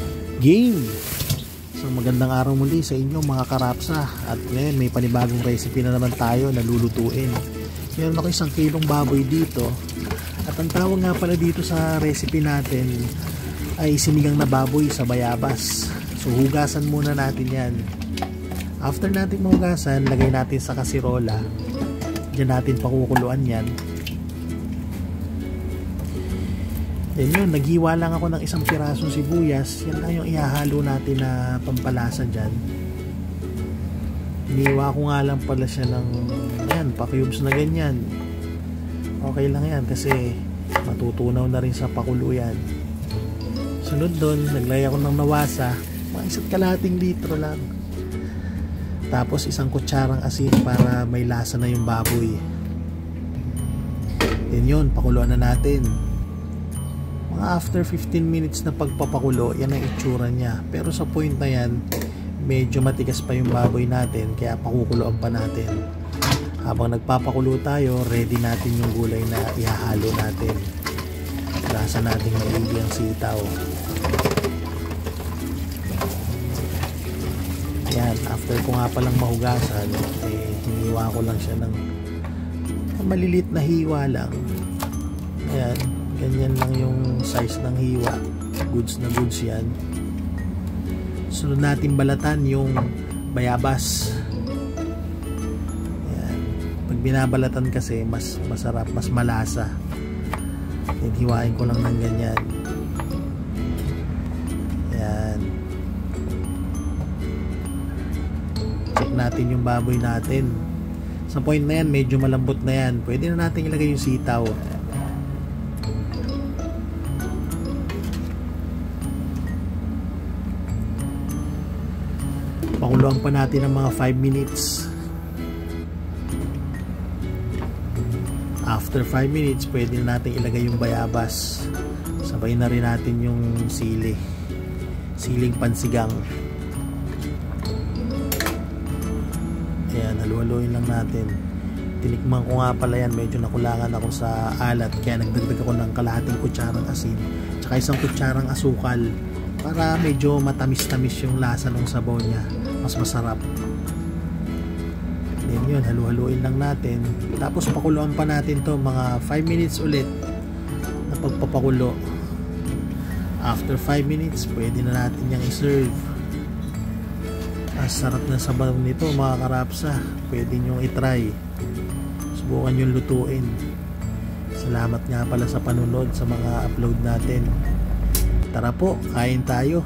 Game! Isang magandang araw muli sa inyo mga karapsa. At ngayon may panibagong recipe na naman tayo na lulutuin. Meron ako 1 kilong baboy dito. At ang tawag nga pala dito sa recipe natin ay sinigang na baboy sa bayabas. So hugasan muna natin yan. After natin mahugasan, lagay natin sa kasirola. Diyan natin pakukuluan yan. Then yun, naghiwa lang ako ng 1 pirasong sibuyas. Yan lang yung ihahalo natin na pampalasa dyan. Hiniwa ko nga lang pala siya ng yan, pa-cubes na ganyan. Okay lang yan kasi matutunaw na rin sa pakulo yan. Sunod doon, naglagay ako ng nawasa. Mga 1.5 litro lang. Tapos 1 kutsarang asin para may lasa na yung baboy. Then yun, pakuluan na natin. Mga after 15 minutes na pagpapakulo, yan ang itsura niya. Pero sa point na yan, medyo matigas pa yung baboy natin, kaya pakukuloan pa natin. Habang nagpapakulo tayo, ready natin yung gulay na ihahalo natin. Lasa natin maigi ang sitaw. Yan, after ko nga palang mahugasan, hiniwa ko lang siya ng malilit na hiwa lang. Ayan, ganyan lang yung size ng hiwa. Goods na goods yan. Sunod natin balatan yung bayabas. Ayan, pag binabalatan kasi mas masarap, mas malasa. Then hiwain ko lang ng ganyan. Natin yung baboy natin. Sa point na yan, medyo malambot na yan. Pwede na natin ilagay yung sitaw. Pakuluan pa natin ng mga 5 minutes. After 5 minutes, pwede na natin ilagay yung bayabas. Sabay na rin natin yung siling pansigang. Ayan, halu-haluin lang natin. Tinikman ko nga pala yan, medyo nakulangan ako sa alat, kaya nagdagdag ako ng kalahating kutsarang asin tsaka 1 kutsarang asukal para medyo matamis-tamis yung lasa ng sabaw niya, mas masarap. Then yun, halu-haluin lang natin. Tapos pakuluan pa natin to mga 5 minutes ulit na pagpapakulo. After 5 minutes, pwede na natin yung i-serve. Sarap na sabaw nito mga karapsa. Pwede nyo i-try. Subukan nyo lutuin. Salamat nga pala sa panunod sa mga upload natin. Tara po, kain tayo.